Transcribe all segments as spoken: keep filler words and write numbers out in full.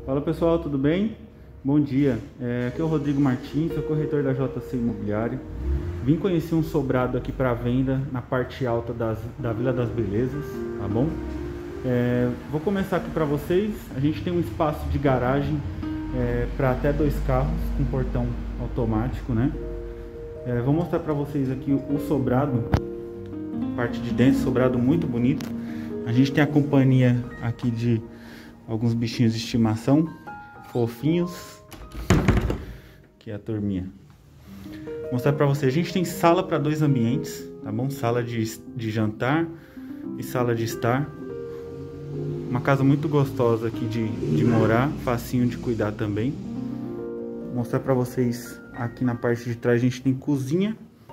Fala pessoal, tudo bem? Bom dia, é, aqui é o Rodrigo Martins, sou corretor da J C Imobiliário. Vim conhecer um sobrado aqui para venda na parte alta das, da Vila das Belezas, tá bom? É, vou começar aqui para vocês. A gente tem um espaço de garagem é, para até dois carros com portão automático, né? É, vou mostrar para vocês aqui o, o sobrado, parte de dentro, sobrado muito bonito. A gente tem a companhia aqui de alguns bichinhos de estimação, fofinhos. Aqui é a turminha. Vou mostrar pra vocês, a gente tem sala para dois ambientes, tá bom? Sala de, de jantar e sala de estar. Uma casa muito gostosa aqui de, de morar, facinho de cuidar também. Vou mostrar pra vocês, aqui na parte de trás a gente tem cozinha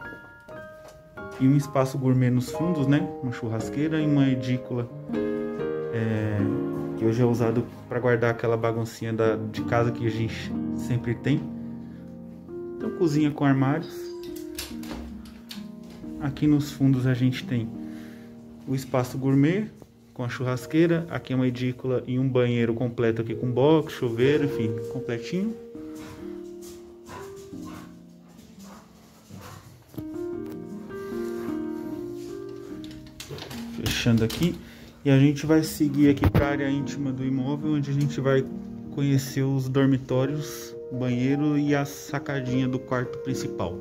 e um espaço gourmet nos fundos, né? Uma churrasqueira e uma edícula. É... que hoje é usado para guardar aquela baguncinha da, de casa que a gente sempre tem. Então, cozinha com armários. Aqui nos fundos a gente tem o espaço gourmet com a churrasqueira. Aqui é uma edícula e um banheiro completo aqui com box, chuveiro, enfim, completinho. Fechando aqui. E a gente vai seguir aqui para a área íntima do imóvel, onde a gente vai conhecer os dormitórios, banheiro e a sacadinha do quarto principal.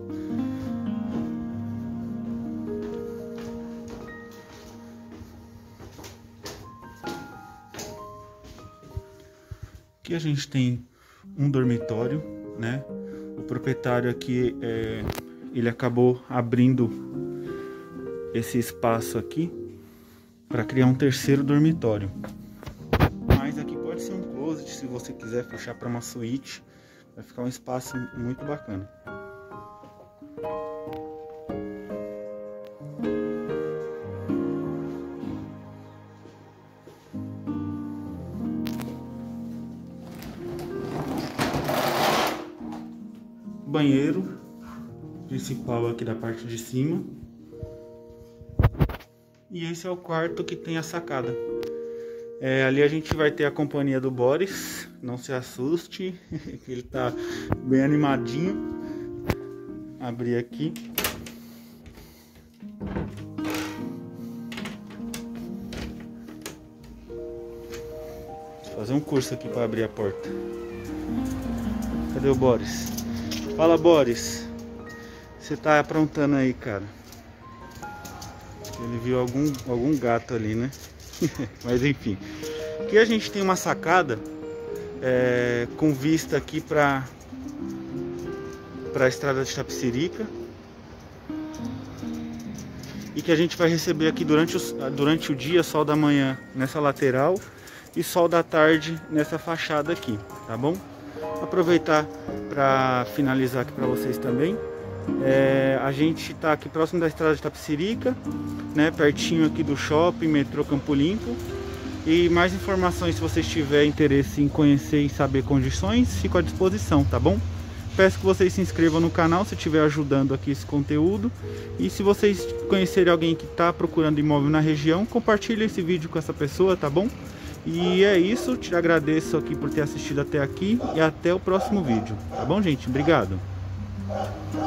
Aqui a gente tem um dormitório, né? O proprietário aqui, é, ele acabou abrindo esse espaço aqui para criar um terceiro dormitório. Mas aqui pode ser um closet, se você quiser fechar para uma suíte, vai ficar um espaço muito bacana. Banheiro principal aqui da parte de cima. E esse é o quarto que tem a sacada. É, ali a gente vai ter a companhia do Boris. Não se assuste, ele tá bem animadinho. Abrir aqui. Vou fazer um curso aqui para abrir a porta. Cadê o Boris? Fala, Boris. Você tá aprontando aí, cara? Ele viu algum, algum gato ali, né? Mas enfim. Aqui a gente tem uma sacada é, com vista aqui para para a estrada de Itapecerica. E que a gente vai receber aqui durante, os, durante o dia, sol da manhã nessa lateral e sol da tarde nessa fachada aqui, tá bom? Vou aproveitar para finalizar aqui para vocês também. É, a gente está aqui próximo da estrada de Itapecerica, né, pertinho aqui do shopping, metrô Campo Limpo. E mais informações, se vocês tiverem interesse em conhecer e saber condições, fico à disposição, tá bom? Peço que vocês se inscrevam no canal se estiver ajudando aqui esse conteúdo. E se vocês conhecerem alguém que está procurando imóvel na região, compartilhe esse vídeo com essa pessoa, tá bom? E é isso, te agradeço aqui por ter assistido até aqui e até o próximo vídeo, tá bom, gente? Obrigado!